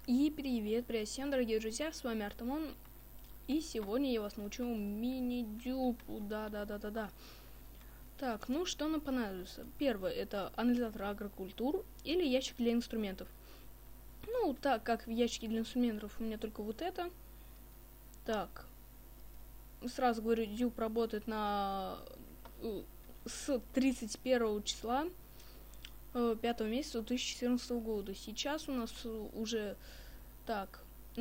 И привет всем, дорогие друзья, с вами Артемон. И сегодня я вас научу мини-дюпу, да. Так, ну что нам понадобится? Первое, это анализатор агрокультур или ящик для инструментов. Ну, так как в ящике для инструментов у меня только вот это. Так, сразу говорю, дюп работает с 31 числа 5 месяца 2014 года. Сейчас у нас уже так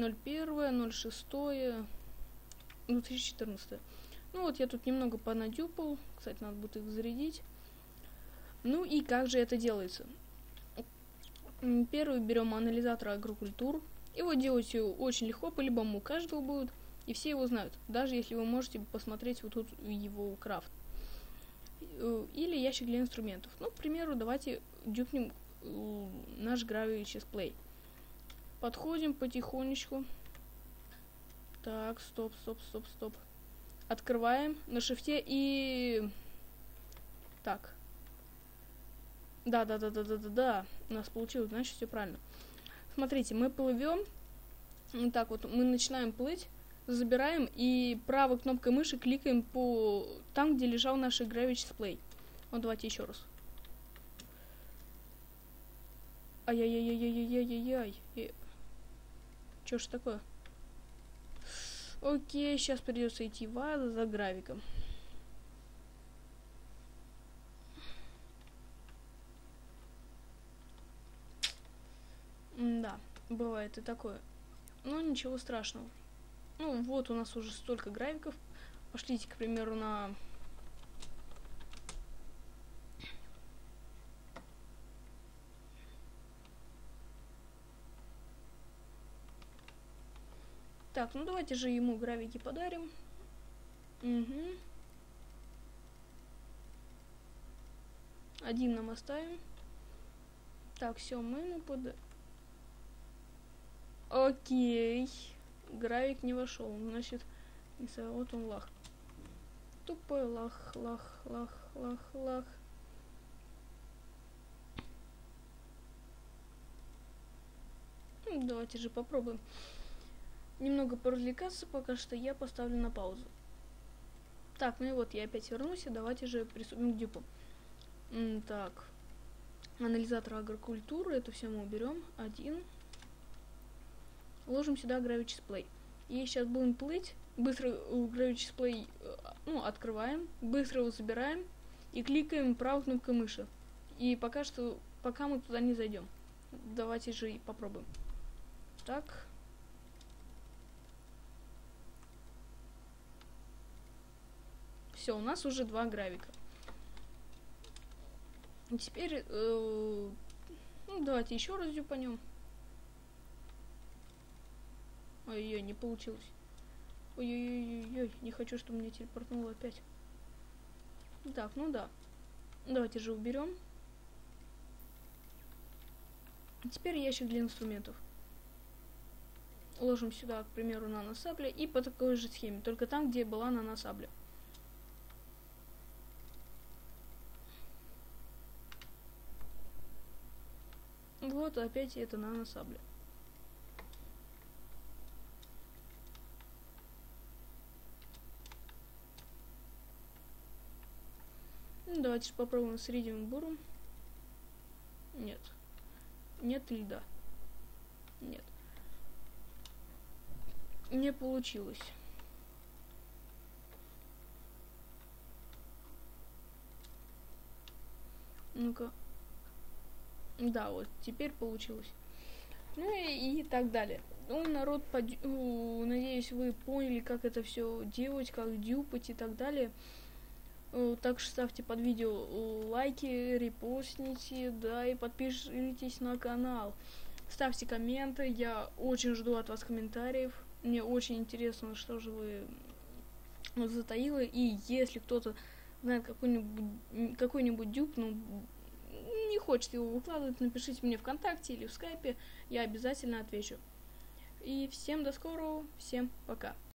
01.06.2014. Ну вот я тут немного понадюпал. Кстати, надо будет их зарядить. Ну и как же это делается? Первый берем анализатор агрокультур. Его делать очень легко, по-любому у каждого будет. И все его знают. Даже если вы можете посмотреть вот тут его крафт. Или ящик для инструментов. Ну, к примеру, давайте дюпнем наш Gravity Chest Plate. Подходим потихонечку. Так, стоп. Открываем на шифте и... Так. Да. У нас получилось, значит, все правильно. Смотрите, мы плывем. Вот так вот, мы начинаем плыть. Забираем и правой кнопкой мыши кликаем по там, где лежал наш Gravity Chest Plate. Вот давайте еще раз. Ай-яй-яй-яй-яй-яй-яй. Чё ж такое? Окей, сейчас придется идти в ад за гравиком. Да, бывает и такое. Но ничего страшного. Ну, вот у нас уже столько гравиков. Пошлите, к примеру, на... Так, ну давайте же ему гравики подарим. Угу. Один нам оставим. Так, все, мы ему Окей. Гравик не вошел. Значит, вот он лах. Тупой лах. Ну, давайте же попробуем немного поразвлекаться, пока что я поставлю на паузу. Так, ну и вот я опять вернулся, давайте же приступим к дюпу. Так, анализатор агрокультуры, это все мы уберем. Один. Ложим сюда Gravity Chest Plate. И сейчас будем плыть. Быстро Gravity Chest Plate открываем, быстро его забираем и кликаем правой кнопкой мыши. И пока мы туда не зайдем. Давайте же и попробуем. Так. Все, у нас уже 2 гравика. И теперь, ну, давайте еще раз дюпанем. Ой-ой-ой, не получилось. Ой-ой-ой, не хочу, чтобы меня телепортнуло опять. Так, ну да. Давайте же уберем. Теперь ящик для инструментов. Ложим сюда, к примеру, наносабля и по такой же схеме, только там, где была наносабля. Вот опять это наносабля. Ну, давайте же попробуем с Iridium буром. Нет. Нет льда. Нет. Не получилось. Ну-ка. Да, вот теперь получилось. Ну и так далее. Ну, народ, надеюсь, вы поняли, как это все делать, как дюпать и так далее. Так что ставьте под видео лайки, репостните, да, и подпишитесь на канал. Ставьте комменты, я очень жду от вас комментариев. Мне очень интересно, что же вы затаило. И если кто-то знает какой-нибудь дюп, ну, не хочет его выкладывать, напишите мне ВКонтакте или в Скайпе, я обязательно отвечу. И всем до скорого, всем пока.